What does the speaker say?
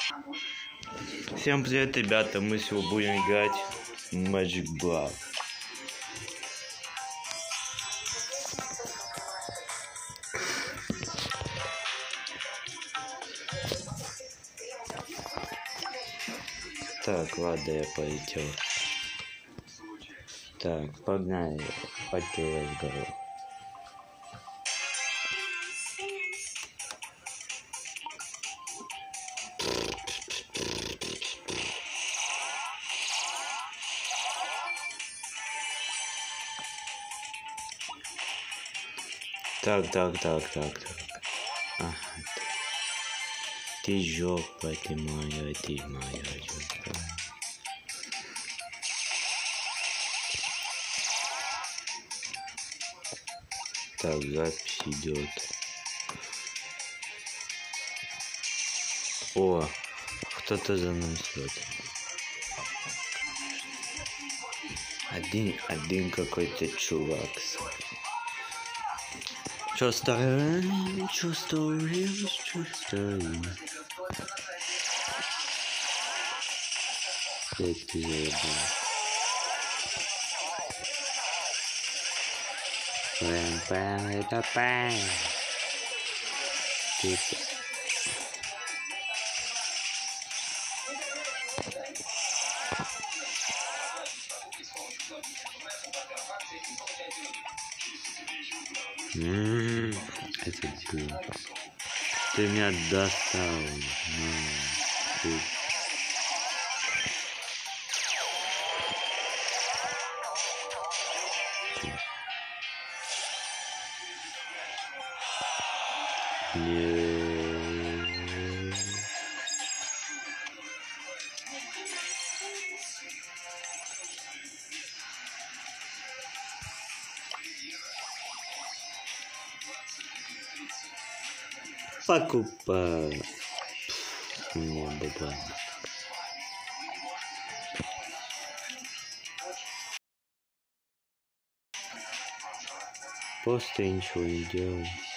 Всем привет, ребята, мы сегодня будем играть в Magic Bluff. Так, ладно, я полетел. Так, погнали, потерял разговор. Так. Ага. Ты жопа, ты моя жопа. Так, запись идет. О, кто-то за мной идет. Один какой-то чувак. Чё стоим? Как ты заебал? Это пэм. Это чё? Ты меня достал. Покупай. Не баба. Просто ничего не делай.